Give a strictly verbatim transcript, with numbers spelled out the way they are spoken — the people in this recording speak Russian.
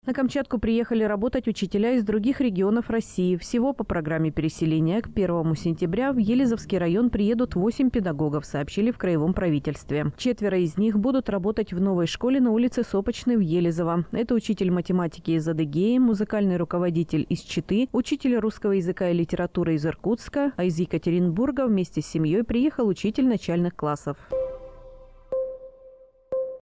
На Камчатку приехали работать учителя из других регионов России. Всего по программе переселения к первому сентября в Елизовский район приедут восемь педагогов, сообщили в краевом правительстве. Четверо из них будут работать в новой школе на улице Сопочной в Елизово. Это учитель математики из Адыгеи, музыкальный руководитель из Читы, учитель русского языка и литературы из Иркутска, а из Екатеринбурга вместе с семьей приехал учитель начальных классов.